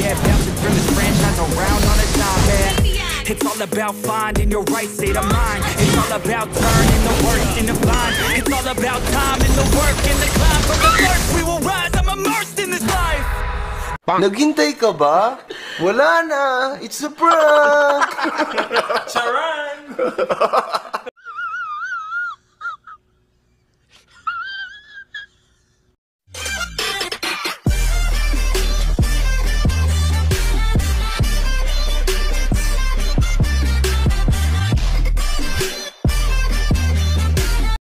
yeah, about to turn this franchise around on a dime, man. It's all about finding your right state of mind. It's all about turning the worst into fine. It's all about time and the work and the climb. From the first we will rise, I'm immersed in this life. Naghintay ka ba? Wala na. It's a prank. Charan!